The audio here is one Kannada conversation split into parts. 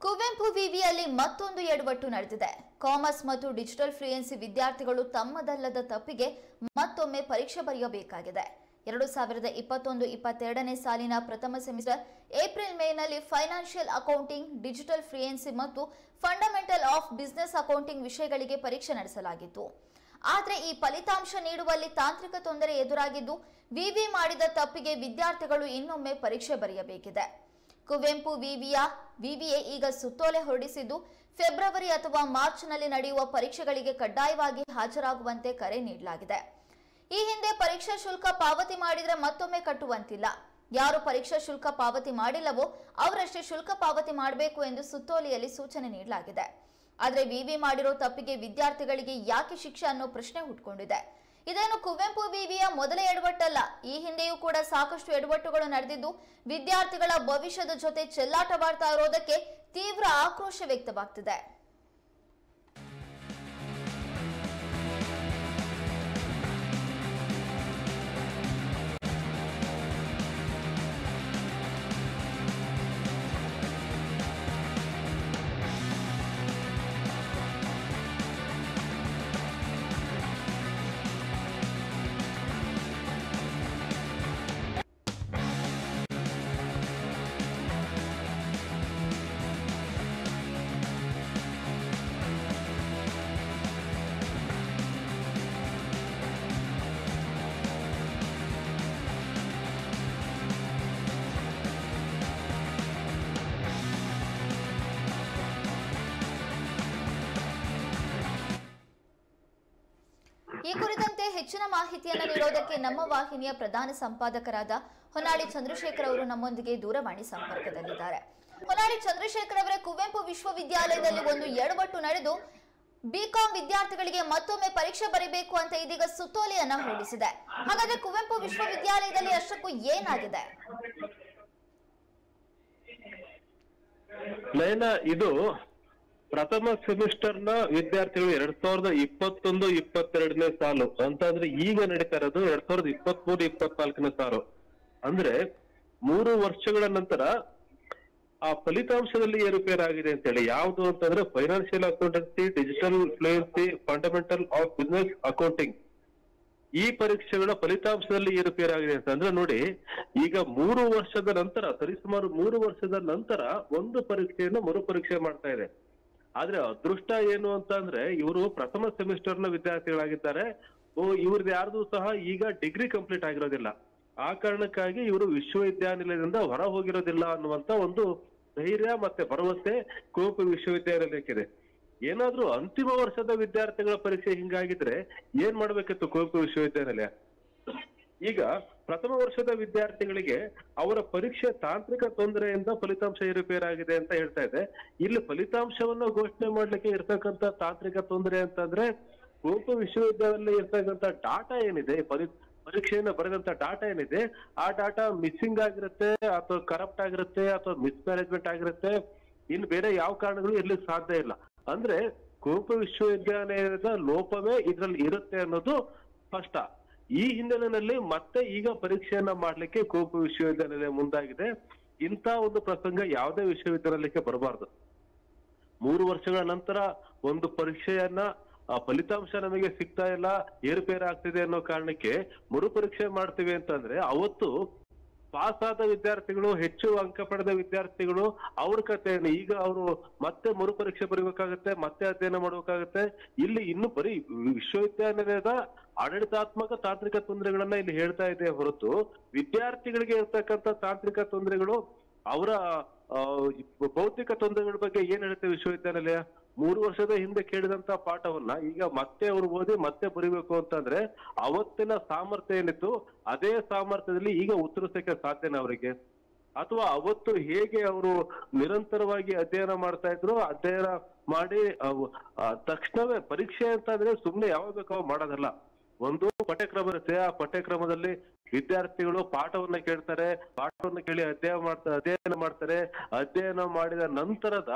ಕುವೆಂಪು ವಿವಿಯಲ್ಲಿ ಮತ್ತೊಂದು ಎಡವಟ್ಟು ನಡೆದಿದೆ. ಕಾಮರ್ಸ್ ಮತ್ತು ಡಿಜಿಟಲ್ ಫ್ಲೂಯೆನ್ಸಿ ವಿದ್ಯಾರ್ಥಿಗಳು ತಮ್ಮದಲ್ಲದ ತಪ್ಪಿಗೆ ಮತ್ತೊಮ್ಮೆ ಪರೀಕ್ಷೆ ಬರೆಯಬೇಕಾಗಿದೆ. 2021-22ನೇ ಸಾಲಿನ ಪ್ರಥಮ ಸೆಮಿಸ್ಟರ್ ಏಪ್ರಿಲ್ ಮೇನಲ್ಲಿ ಫೈನಾನ್ಷಿಯಲ್ ಅಕೌಂಟಿಂಗ್, ಡಿಜಿಟಲ್ ಫ್ಲೂಯೆನ್ಸಿ ಮತ್ತು ಫಂಡಮೆಂಟಲ್ ಆಫ್ ಬಿಸಿನೆಸ್ ಅಕೌಂಟಿಂಗ್ ವಿಷಯಗಳಿಗೆ ಪರೀಕ್ಷೆ ನಡೆಸಲಾಗಿತ್ತು. ಆದರೆ ಈ ಫಲಿತಾಂಶ ನೀಡುವಲ್ಲಿ ತಾಂತ್ರಿಕ ತೊಂದರೆ ಎದುರಾಗಿದ್ದು, ವಿವಿ ಮಾಡಿದ ತಪ್ಪಿಗೆ ವಿದ್ಯಾರ್ಥಿಗಳು ಇನ್ನೊಮ್ಮೆ ಪರೀಕ್ಷೆ ಬರೆಯಬೇಕಿದೆ. ಕುವೆಂಪು ವಿವಿಎ ಈಗ ಸುತ್ತೋಲೆ ಹೊರಡಿಸಿದ್ದು, ಫೆಬ್ರವರಿ ಅಥವಾ ಮಾರ್ಚ್ನಲ್ಲಿ ನಡೆಯುವ ಪರೀಕ್ಷೆಗಳಿಗೆ ಕಡ್ಡಾಯವಾಗಿ ಹಾಜರಾಗುವಂತೆ ಕರೆ ನೀಡಲಾಗಿದೆ. ಈ ಹಿಂದೆ ಪರೀಕ್ಷಾ ಶುಲ್ಕ ಪಾವತಿ ಮಾಡಿದ್ರೆ ಮತ್ತೊಮ್ಮೆ ಕಟ್ಟುವಂತಿಲ್ಲ. ಯಾರು ಪರೀಕ್ಷಾ ಶುಲ್ಕ ಪಾವತಿ ಮಾಡಿಲ್ಲವೋ ಅವರಷ್ಟೇ ಶುಲ್ಕ ಪಾವತಿ ಮಾಡಬೇಕು ಎಂದು ಸುತ್ತೋಲೆಯಲ್ಲಿ ಸೂಚನೆ ನೀಡಲಾಗಿದೆ. ಆದರೆ ವಿವಿ ಮಾಡಿರೋ ತಪ್ಪಿಗೆ ವಿದ್ಯಾರ್ಥಿಗಳಿಗೆ ಯಾಕೆ ಶಿಕ್ಷೆ ಅನ್ನೋ ಪ್ರಶ್ನೆ ಹುಟ್ಟುಕೊಂಡಿದೆ. ಇದೇನು ಕುವೆಂಪು ವಿವಿಯ ಮೊದಲ ಎಡವಟ್ಟಲ್ಲ. ಈ ಹಿಂದೆಯೂ ಕೂಡ ಸಾಕಷ್ಟು ಎಡವಟ್ಟುಗಳು ನಡೆದಿದ್ದು, ವಿದ್ಯಾರ್ಥಿಗಳ ಭವಿಷ್ಯದ ಜೊತೆ ಚೆಲ್ಲಾಟವಾಡ್ತಾ ಇರೋದಕ್ಕೆ ತೀವ್ರ ಆಕ್ರೋಶ ವ್ಯಕ್ತವಾಗ್ತಿದೆ. ಈ ಕುರಿತಂತೆ ಹೆಚ್ಚಿನ ಮಾಹಿತಿಯನ್ನು ನೀಡೋದಕ್ಕೆ ನಮ್ಮ ವಾಹಿನಿಯ ಪ್ರಧಾನ ಸಂಪಾದಕರಾದ ಹೊನ್ನಾಳಿ ಚಂದ್ರಶೇಖರ್ ಅವರು ನಮ್ಮೊಂದಿಗೆ ದೂರವಾಣಿ ಸಂಪರ್ಕದಲ್ಲಿದ್ದಾರೆ. ಹೊನ್ನಾಳಿ ಚಂದ್ರಶೇಖರ್ ಅವರೇ, ಕುವೆಂಪು ವಿಶ್ವವಿದ್ಯಾಲಯದಲ್ಲಿ ಒಂದು ಎಡವಟ್ಟು ನಡೆದು ಬಿಕಾಂ ವಿದ್ಯಾರ್ಥಿಗಳಿಗೆ ಮತ್ತೊಮ್ಮೆ ಪರೀಕ್ಷೆ ಬರೀಬೇಕು ಅಂತ ಇದೀಗ ಸುತ್ತೋಲೆಯನ್ನ ಹೊರಡಿಸಿದೆ. ಹಾಗಾದ್ರೆ ಕುವೆಂಪು ವಿಶ್ವವಿದ್ಯಾಲಯದಲ್ಲಿ ಅಷ್ಟಕ್ಕೂ ಏನಾಗಿದೆ? ಇದು ಪ್ರಥಮ ಸೆಮಿಸ್ಟರ್ ನ ವಿದ್ಯಾರ್ಥಿಗಳು 2021-22ನೇ ಸಾಲು ಅಂತಂದ್ರೆ ಈಗ ನಡೀತಾ ಇರೋದು 2023-24ನೇ ಸಾಲು. ಅಂದ್ರೆ 3 ವರ್ಷಗಳ ನಂತರ ಆ ಫಲಿತಾಂಶದಲ್ಲಿ ಏರುಪೇರಾಗಿದೆ ಅಂತ ಹೇಳಿ. ಯಾವುದು ಅಂತಂದ್ರೆ financial accountancy, digital fluency, fundamental of business accounting, ಈ ಪರೀಕ್ಷೆಗಳ ಫಲಿತಾಂಶದಲ್ಲಿ ಏರುಪೇರಾಗಿದೆ ಅಂತ ಅಂದ್ರೆ ನೋಡಿ, ಈಗ 3 ವರ್ಷದ ನಂತರ, ಸರಿಸುಮಾರು 3 ವರ್ಷದ ನಂತರ ಒಂದು ಪರೀಕ್ಷೆಯನ್ನು ಮರುಪರೀಕ್ಷೆ ಮಾಡ್ತಾ ಇದೆ. ಆದ್ರೆ ಅದೃಷ್ಟ ಏನು ಅಂತ ಅಂದ್ರೆ, ಇವರು ಪ್ರಥಮ ಸೆಮಿಸ್ಟರ್ ನ ವಿದ್ಯಾರ್ಥಿಗಳಾಗಿದ್ದಾರೆ. ಇವ್ರದ್ದು ಯಾರ್ದು ಸಹ ಈಗ ಡಿಗ್ರಿ ಕಂಪ್ಲೀಟ್ ಆಗಿರೋದಿಲ್ಲ. ಆ ಕಾರಣಕ್ಕಾಗಿ ಇವರು ವಿಶ್ವವಿದ್ಯಾನಿಲಯದಿಂದ ಹೊರ ಹೋಗಿರೋದಿಲ್ಲ ಅನ್ನುವಂತ ಒಂದು ಧೈರ್ಯ ಮತ್ತೆ ಭರವಸೆ ಕುವೆಂಪು ವಿಶ್ವವಿದ್ಯಾನಿಲಯಕ್ಕಿದೆ. ಏನಾದ್ರೂ ಅಂತಿಮ ವರ್ಷದ ವಿದ್ಯಾರ್ಥಿಗಳ ಪರೀಕ್ಷೆ ಹಿಂಗಾಗಿದ್ರೆ ಏನ್ ಮಾಡ್ಬೇಕಿತ್ತು ಕುವೆಂಪು ವಿಶ್ವವಿದ್ಯಾನಿಲಯ? ಈಗ ಪ್ರಥಮ ವರ್ಷದ ವಿದ್ಯಾರ್ಥಿಗಳಿಗೆ ಅವರ ಪರೀಕ್ಷೆ ತಾಂತ್ರಿಕ ತೊಂದರೆಯಿಂದ ಫಲಿತಾಂಶ ಏರುಪೇರಾಗಿದೆ ಅಂತ ಹೇಳ್ತಾ ಇದೆ. ಇಲ್ಲಿ ಫಲಿತಾಂಶವನ್ನ ಘೋಷಣೆ ಮಾಡ್ಲಿಕ್ಕೆ ಇರ್ತಕ್ಕಂಥ ತಾಂತ್ರಿಕ ತೊಂದರೆ ಅಂತಂದ್ರೆ, ಕುವೆಂಪು ವಿಶ್ವವಿದ್ಯಾಲಯದಲ್ಲಿ ಇರ್ತಕ್ಕಂಥ ಡಾಟಾ ಏನಿದೆ, ಪರೀಕ್ಷೆಯನ್ನು ಬರೆದಂತ ಡಾಟಾ ಏನಿದೆ, ಆ ಡಾಟಾ ಮಿಸ್ಸಿಂಗ್ ಆಗಿರುತ್ತೆ, ಅಥವಾ ಕರಪ್ಟ್ ಆಗಿರುತ್ತೆ, ಅಥವಾ ಮಿಸ್ಮ್ಯಾನೇಜ್ಮೆಂಟ್ ಆಗಿರುತ್ತೆ. ಇನ್ನು ಬೇರೆ ಯಾವ ಕಾರಣಗಳು ಇರ್ಲಿಕ್ಕೆ ಸಾಧ್ಯ ಇಲ್ಲ. ಅಂದ್ರೆ ಕುವೆಂಪು ವಿಶ್ವವಿದ್ಯಾಲಯದ ಲೋಪವೇ ಇದ್ರಲ್ಲಿ ಇರುತ್ತೆ ಅನ್ನೋದು ಸ್ಪಷ್ಟ. ಈ ಹಿನ್ನೆಲೆಯಲ್ಲಿ ಮತ್ತೆ ಈಗ ಪರೀಕ್ಷೆಯನ್ನ ಮಾಡ್ಲಿಕ್ಕೆ ಕುವೆಂಪು ವಿಶ್ವವಿದ್ಯಾನಿಲಯ ಮುಂದಾಗಿದೆ. ಇಂಥ ಒಂದು ಪ್ರಸಂಗ ಯಾವುದೇ ವಿಶ್ವವಿದ್ಯಾನಿಲಯಕ್ಕೆ ಬರಬಾರ್ದು. 3 ವರ್ಷಗಳ ನಂತರ ಒಂದು ಪರೀಕ್ಷೆಯನ್ನ ಫಲಿತಾಂಶ ನಮಗೆ ಸಿಗ್ತಾ ಇಲ್ಲ, ಏರುಪೇರಾಗ್ತಿದೆ ಅನ್ನೋ ಕಾರಣಕ್ಕೆ ಮರುಪರೀಕ್ಷೆ ಮಾಡ್ತೀವಿ ಅಂತಂದ್ರೆ, ಅವತ್ತು ಪಾಸ್ ಆದ ವಿದ್ಯಾರ್ಥಿಗಳು, ಹೆಚ್ಚು ಅಂಕ ಪಡೆದ ವಿದ್ಯಾರ್ಥಿಗಳು, ಅವ್ರ ಕಥೆ ಈಗ ಅವರು ಮತ್ತೆ ಮರುಪರೀಕ್ಷೆ ಬರೀಬೇಕಾಗತ್ತೆ, ಮತ್ತೆ ಅಧ್ಯಯನ ಮಾಡ್ಬೇಕಾಗತ್ತೆ. ಇಲ್ಲಿ ಇನ್ನು ಬರೀ ವಿಶ್ವವಿದ್ಯಾನಿಲಯದ ಆಡಳಿತಾತ್ಮಕ ತಾಂತ್ರಿಕ ತೊಂದರೆಗಳನ್ನ ಇಲ್ಲಿ ಹೇಳ್ತಾ ಇದೆ ಹೊರತು, ವಿದ್ಯಾರ್ಥಿಗಳಿಗೆ ಇರ್ತಕ್ಕಂಥ ತಾಂತ್ರಿಕ ತೊಂದರೆಗಳು, ಅವರ ಭೌತಿಕ ತೊಂದರೆಗಳ ಬಗ್ಗೆ ಏನ್ ಹೇಳುತ್ತೆ ವಿಶ್ವವಿದ್ಯಾನಿಲಯ? 3 ವರ್ಷದ ಹಿಂದೆ ಕೇಳಿದಂತ ಪಾಠವನ್ನ ಈಗ ಮತ್ತೆ ಅವರು ಓದಿ ಮತ್ತೆ ಬರೀಬೇಕು ಅಂತಂದ್ರೆ, ಅವತ್ತಿನ ಸಾಮರ್ಥ್ಯ ಏನಿತ್ತು ಅದೇ ಸಾಮರ್ಥ್ಯದಲ್ಲಿ ಈಗ ಉತ್ತರಿಸಕ್ಕೆ ಸಾಧ್ಯನಾ ಅವರಿಗೆ? ಅಥವಾ ಅವತ್ತು ಹೇಗೆ ಅವರು ನಿರಂತರವಾಗಿ ಅಧ್ಯಯನ ಮಾಡ್ತಾ ಇದ್ರು, ಅಧ್ಯಯನ ಮಾಡಿ ತಕ್ಷಣವೇ ಪರೀಕ್ಷೆ ಅಂತಂದ್ರೆ ಸುಮ್ನೆ ಯಾವಾಗ ಬೇಕಾವ ಮಾಡೋದಲ್ಲ. ಒಂದು ಪಠ್ಯಕ್ರಮ ಇರುತ್ತೆ, ಆ ಪಠ್ಯಕ್ರಮದಲ್ಲಿ ವಿದ್ಯಾರ್ಥಿಗಳು ಪಾಠವನ್ನ ಕೇಳ್ತಾರೆ, ಪಾಠವನ್ನ ಕೇಳಿ ಅಧ್ಯಯನ ಮಾಡ್ತಾರೆ. ಅಧ್ಯಯನ ಮಾಡಿದ ನಂತರದ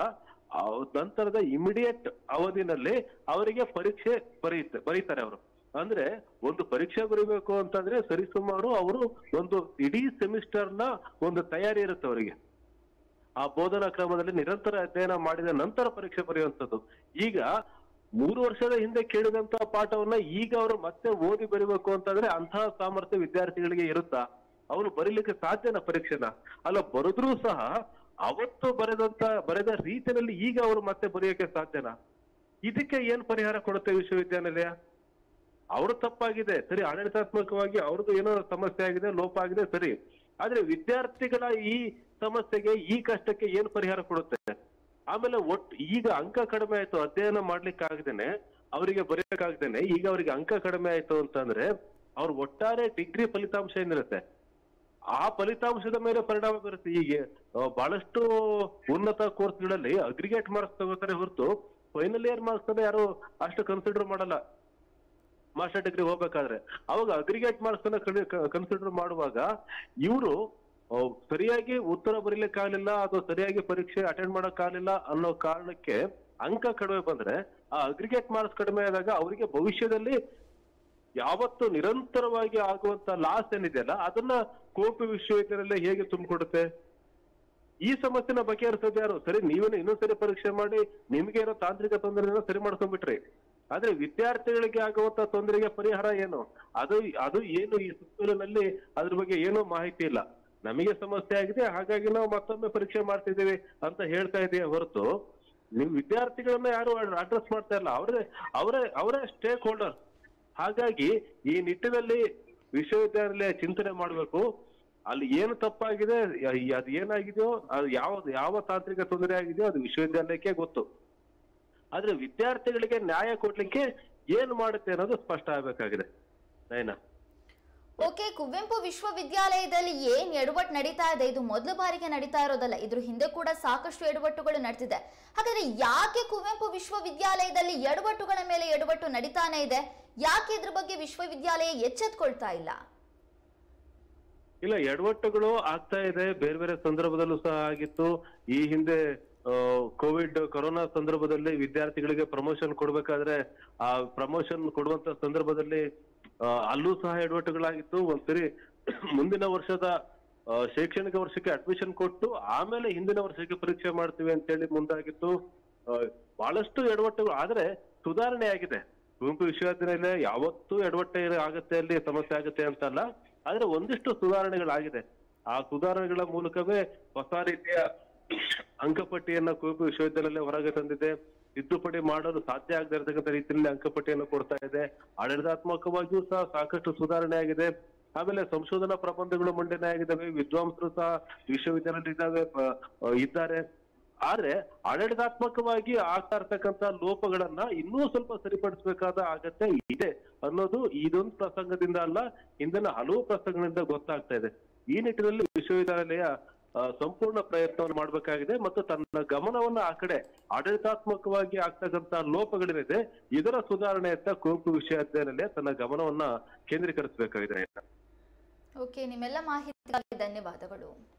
ಇಮಿಡಿಯೇಟ್ ಅವಧಿನಲ್ಲಿ ಅವರಿಗೆ ಪರೀಕ್ಷೆ ಬರೀತಾರೆ ಅವರು. ಅಂದ್ರೆ ಒಂದು ಪರೀಕ್ಷೆ ಬರೀಬೇಕು ಅಂತಂದ್ರೆ ಸರಿಸುಮಾರು ಅವರು ಒಂದು ಇಡೀ ಸೆಮಿಸ್ಟರ್ ನ ಒಂದು ತಯಾರಿ ಇರುತ್ತೆ ಅವರಿಗೆ. ಆ ಬೋಧನಾ ಕ್ರಮದಲ್ಲಿ ನಿರಂತರ ಅಧ್ಯಯನ ಮಾಡಿದ ನಂತರ ಪರೀಕ್ಷೆ ಬರೆಯುವಂಥದ್ದು. ಈಗ 3 ವರ್ಷದ ಹಿಂದೆ ಕೇಳಿದಂತ ಪಾಠವನ್ನ ಈಗ ಅವರು ಮತ್ತೆ ಓದಿ ಬರೀಬೇಕು ಅಂತಂದ್ರೆ ಅಂತಹ ಸಾಮರ್ಥ್ಯ ವಿದ್ಯಾರ್ಥಿಗಳಿಗೆ ಇರುತ್ತಾ? ಅವರು ಬರೀಲಿಕ್ಕೆ ಸಾಧ್ಯನಾ ಪರೀಕ್ಷೆನ? ಅಲ್ಲ, ಬರೆದ್ರೂ ಸಹ ಅವತ್ತು ಬರೆದ ರೀತಿಯಲ್ಲಿ ಈಗ ಅವರು ಮತ್ತೆ ಬರೆಯೋಕೆ ಸಾಧ್ಯನಾ? ಇದಕ್ಕೆ ಏನ್ ಪರಿಹಾರ ಕೊಡುತ್ತೆ ವಿಶ್ವವಿದ್ಯಾನಿಲಯ? ಅವ್ರ ತಪ್ಪಾಗಿದೆ ಸರಿ, ಆಡಳಿತಾತ್ಮಕವಾಗಿ ಅವ್ರದ್ದು ಏನೋ ಸಮಸ್ಯೆ ಆಗಿದೆ, ಲೋಪ ಆಗಿದೆ ಸರಿ, ಆದ್ರೆ ವಿದ್ಯಾರ್ಥಿಗಳ ಈ ಸಮಸ್ಯೆಗೆ, ಈ ಕಷ್ಟಕ್ಕೆ ಏನ್ ಪರಿಹಾರ ಕೊಡುತ್ತೆ? ಆಮೇಲೆ ಈಗ ಅಂಕ ಕಡಿಮೆ ಆಯ್ತು, ಅಧ್ಯಯನ ಮಾಡ್ಲಿಕ್ಕೆ ಆಗದೇನೆ, ಅವರಿಗೆ ಬರೆಯಕ್ಕಾಗ್ದೇನೆ ಈಗ ಅವರಿಗೆ ಅಂಕ ಕಡಿಮೆ ಆಯ್ತು ಅಂತಂದ್ರೆ ಅವ್ರ ಒಟ್ಟಾರೆ ಡಿಗ್ರಿ ಫಲಿತಾಂಶ ಏನಿರುತ್ತೆ ಆ ಫಲಿತಾಂಶದ ಮೇಲೆ ಪರಿಣಾಮ ಬೀರುತ್ತೆ. ಹೀಗೆ ಬಹಳಷ್ಟು ಉನ್ನತ ಕೋರ್ಸ್ಗಳಲ್ಲಿ ಅಗ್ರಿಗೇಟ್ ಮಾರ್ಕ್ಸ್ ತಗೋತಾರೆ ಹೊರತು ಫೈನಲ್ ಇಯರ್ ಮಾರ್ಕ್ಸ್ ಅನ್ನ ಯಾರು ಅಷ್ಟು ಕನ್ಸಿಡರ್ ಮಾಡಲ್ಲ ಮಾಸ್ಟರ್ ಡಿಗ್ರಿ ಹೋಗ್ಬೇಕಾದ್ರೆ. ಅವಾಗ ಅಗ್ರಿಗೇಟ್ ಮಾರ್ಕ್ಸ್ ಅನ್ನ ಕನ್ಸಿಡರ್ ಮಾಡುವಾಗ ಇವರು ಸರಿಯಾಗಿ ಉತ್ತರ ಬರೀಲಿಕ್ಕಾಗಲಿಲ್ಲ ಅಥವಾ ಸರಿಯಾಗಿ ಪರೀಕ್ಷೆ ಅಟೆಂಡ್ ಮಾಡಕ್ಕಾಗಲಿಲ್ಲ ಅನ್ನೋ ಕಾರಣಕ್ಕೆ ಅಂಕ ಕಡಿಮೆ ಬಂದ್ರೆ ಆ ಅಗ್ರಿಗೇಟ್ ಮಾರ್ಕ್ಸ್ ಕಡಿಮೆ ಆದಾಗ ಅವರಿಗೆ ಭವಿಷ್ಯದಲ್ಲಿ ಯಾವತ್ತು ನಿರಂತರವಾಗಿ ಆಗುವಂತ ಲಾಸ್ ಏನಿದೆಯಲ್ಲ ಅದನ್ನ ಕುವೆಂಪು ವಿಶ್ವವಿದ್ಯಾನಿಲಯ ಹೇಗೆ ತುಂಬಿಕೊಡುತ್ತೆ? ಈ ಸಮಸ್ಯೆನ ಬಗೆಹರಿಸೋದು ಯಾರು? ಸರಿ, ನೀವೇನು ಇನ್ನೊಂದ್ಸರಿ ಪರೀಕ್ಷೆ ಮಾಡಿ ನಿಮ್ಗೆ ಏನೋ ತಾಂತ್ರಿಕ ತೊಂದರೆನ ಸರಿ ಮಾಡ್ಕೊಂಡ್ಬಿಟ್ರಿ, ಆದ್ರೆ ವಿದ್ಯಾರ್ಥಿಗಳಿಗೆ ಆಗುವಂತ ತೊಂದರೆಗೆ ಪರಿಹಾರ ಏನು? ಅದು ಏನು ಈ ಸುತ್ತಲಿನಲ್ಲಿ ಅದ್ರ ಬಗ್ಗೆ ಏನೋ ಮಾಹಿತಿ ಇಲ್ಲ. ನಮಗೆ ಸಮಸ್ಯೆ ಆಗಿದೆ ಹಾಗಾಗಿ ನಾವು ಮತ್ತೊಮ್ಮೆ ಪರೀಕ್ಷೆ ಮಾಡ್ತಿದ್ದೀವಿ ಅಂತ ಹೇಳ್ತಾ ಇದೆಯೇ ಹೊರತು ನೀವು ವಿದ್ಯಾರ್ಥಿಗಳನ್ನ ಯಾರು ಅಡ್ರೆಸ್ ಮಾಡ್ತಾ ಇಲ್ಲ. ಅವರೇ ಸ್ಟೇಕ್ ಹೋಲ್ಡರ್. ಹಾಗಾಗಿ ಈ ನಿಟ್ಟಿನಲ್ಲಿ ವಿಶ್ವವಿದ್ಯಾನಿಲಯ ಚಿಂತನೆ ಮಾಡ್ಬೇಕು. ಅಲ್ಲಿ ಏನು ತಪ್ಪಾಗಿದೆ, ಅದು ಏನಾಗಿದೆಯೋ, ಅದು ಯಾವ ತಾಂತ್ರಿಕ ತೊಂದರೆ ಆಗಿದೆಯೋ ಅದು ವಿಶ್ವವಿದ್ಯಾಲಯಕ್ಕೆ ಗೊತ್ತು. ಆದ್ರೆ ವಿದ್ಯಾರ್ಥಿಗಳಿಗೆ ನ್ಯಾಯ ಕೊಡ್ಲಿಕ್ಕೆ ಏನ್ ಮಾಡುತ್ತೆ ಅನ್ನೋದು ಸ್ಪಷ್ಟ ಆಗ್ಬೇಕಾಗಿದೆ. ನೈನಾ, ಓಕೆ, ಕುವೆಂಪು ವಿಶ್ವವಿದ್ಯಾಲಯದಲ್ಲಿ ಏನ್ ಎಡವಟ್ಟು ನಡೀತಾ ಇದೆ, ಇದು ಮೊದಲ ಬಾರಿಗೆ ನಡೀತಾ ಇರೋದಲ್ಲ, ಇದ್ರ ಹಿಂದೆ ಕೂಡ ಸಾಕಷ್ಟು ಎಡವಟ್ಟುಗಳು ನಡೆದಿದೆ. ಹಾಗಾದ್ರೆ ಯಾಕೆ ಕುವೆಂಪು ವಿಶ್ವವಿದ್ಯಾಲಯದಲ್ಲಿ ಎಡವಟ್ಟುಗಳ ಮೇಲೆ ಎಡವಟ್ಟು ನಡೀತಾನೆ ಇದೆ? ಯಾಕೆ ಇದ್ರ ಬಗ್ಗೆ ವಿಶ್ವವಿದ್ಯಾಲಯ ಎಚ್ಚೆತ್ಕೊಳ್ತಾ ಇಲ್ಲ? ಇಲ್ಲ, ಎಡವಟ್ಟುಗಳು ಆಗ್ತಾ ಇದೆ. ಬೇರೆ ಬೇರೆ ಸಂದರ್ಭದಲ್ಲೂ ಸಹ ಆಗಿತ್ತು. ಈ ಹಿಂದೆ ಕೊರೋನಾ ಸಂದರ್ಭದಲ್ಲಿ ವಿದ್ಯಾರ್ಥಿಗಳಿಗೆ ಪ್ರಮೋಷನ್ ಕೊಡ್ಬೇಕಾದ್ರೆ ಆ ಪ್ರಮೋಷನ್ ಕೊಡುವಂತ ಸಂದರ್ಭದಲ್ಲಿ ಅಲ್ಲೂ ಸಹ ಎಡವಟ್ಟುಗಳಾಗಿತ್ತು. ಒಂದ್ಸರಿ ಮುಂದಿನ ವರ್ಷದ ಶೈಕ್ಷಣಿಕ ವರ್ಷಕ್ಕೆ ಅಡ್ಮಿಷನ್ ಕೊಟ್ಟು ಆಮೇಲೆ ಹಿಂದಿನ ವರ್ಷಕ್ಕೆ ಪರೀಕ್ಷೆ ಮಾಡ್ತೀವಿ ಅಂತೇಳಿ ಮುಂದಾಗಿತ್ತು. ಬಹಳಷ್ಟು ಎಡವಟ್ಟುಗಳು, ಆದ್ರೆ ಸುಧಾರಣೆ ಆಗಿದೆ. ಕುವೆಂಪು ವಿಶ್ವವಿದ್ಯಾನಿಲಯ ಯಾವತ್ತೂ ಎಡವಟ್ಟೆ ಆಗತ್ತೆ, ಅಲ್ಲಿ ಸಮಸ್ಯೆ ಆಗುತ್ತೆ ಅಂತಲ್ಲ, ಆದ್ರೆ ಒಂದಿಷ್ಟು ಸುಧಾರಣೆಗಳಾಗಿದೆ. ಆ ಸುಧಾರಣೆಗಳ ಮೂಲಕವೇ ಹೊಸ ರೀತಿಯ ಅಂಕಪಟ್ಟಿಯನ್ನ ಕುವೆಂಪು ವಿಶ್ವವಿದ್ಯಾನಿಲಯ ಹೊರಗೆ ತಂದಿದೆ. ತಿದ್ದುಪಡಿ ಮಾಡಲು ಸಾಧ್ಯ ಆಗದೆ ಇರತಕ್ಕಂಥ ರೀತಿಯಲ್ಲಿ ಅಂಕಪಟ್ಟಿಯನ್ನು ಕೊಡ್ತಾ ಇದೆ. ಆಡಳಿತಾತ್ಮಕವಾಗಿಯೂ ಸಹ ಸಾಕಷ್ಟು ಸುಧಾರಣೆ ಆಗಿದೆ. ಆಮೇಲೆ ಸಂಶೋಧನಾ ಪ್ರಬಂಧಗಳು ಮಂಡನೆ ಆಗಿದ್ದಾವೆ. ವಿದ್ವಾಂಸರು ಸಹ ವಿಶ್ವವಿದ್ಯಾನಿಲಯ ಇದ್ದಾರೆ. ಆದ್ರೆ ಆಡಳಿತಾತ್ಮಕವಾಗಿ ಆಗ್ತಾ ಇರ್ತಕ್ಕಂಥ ಲೋಪಗಳನ್ನ ಇನ್ನೂ ಸ್ವಲ್ಪ ಸರಿಪಡಿಸಬೇಕಾದ ಅಗತ್ಯ ಇದೆ ಅನ್ನೋದು ಇದೊಂದು ಪ್ರಸಂಗದಿಂದ ಅಲ್ಲ, ಹಿಂದಿನ ಹಲವು ಪ್ರಸಂಗದಿಂದ ಗೊತ್ತಾಗ್ತಾ ಇದೆ. ಈ ನಿಟ್ಟಿನಲ್ಲಿ ವಿಶ್ವವಿದ್ಯಾನಿಲಯ ಸಂಪೂರ್ಣ ಪ್ರಯತ್ನವನ್ನು ಮಾಡಬೇಕಾಗಿದೆ ಮತ್ತು ತನ್ನ ಗಮನವನ್ನ ಆ ಕಡೆ ಆಡಳಿತಾತ್ಮಕವಾಗಿ ಆಗ್ತಕ್ಕಂಥ ಲೋಪಗಳೇನಿದೆ ಇದರ ಸುಧಾರಣೆಯತ್ತ ಕುವೆಂಪು ವಿಶ್ವವಿದ್ಯಾನಿಲಯ ತನ್ನ ಗಮನವನ್ನ ಕೇಂದ್ರೀಕರಿಸಬೇಕಾಗಿದೆ. ಓಕೆ, ನಿಮ್ಮೆಲ್ಲ ಮಾಹಿತಿಗಾಗಿ ಧನ್ಯವಾದಗಳು.